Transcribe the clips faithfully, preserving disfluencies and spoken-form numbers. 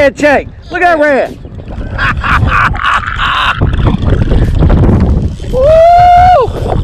red check. Look at that red. Woo!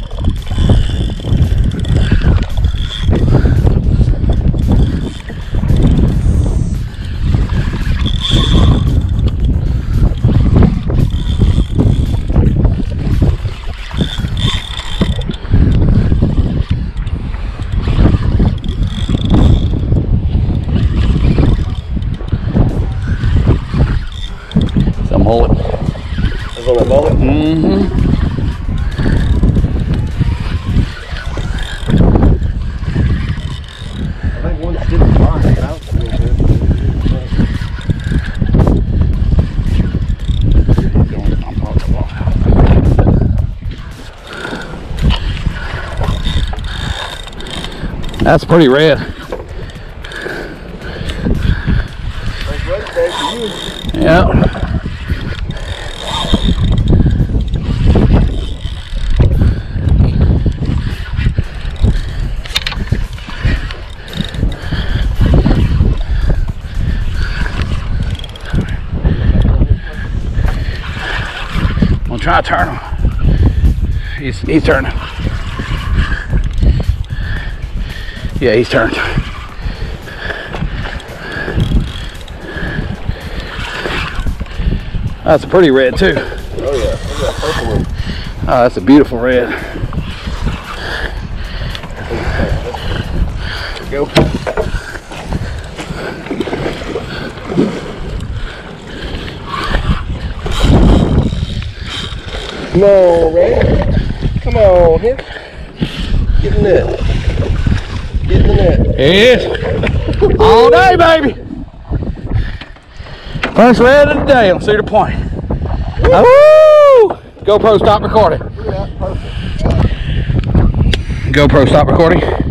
Mullet. That's on that mullet? Mm-hmm. I think one sticks fine out a little bit. That's pretty red. Nice race day for you. Yeah. Try to turn him. He's he's turning. Yeah, he's turned. That's a pretty red too. Oh yeah, look at that purple one. Oh, that's a beautiful red. There you go. Come on, Ray. Come on, hit. Get in the net. Get in the net. Yes. All day, baby. First red of the day on Cedar Point. Woo! GoPro, stop recording. Yeah, perfect. GoPro, stop recording.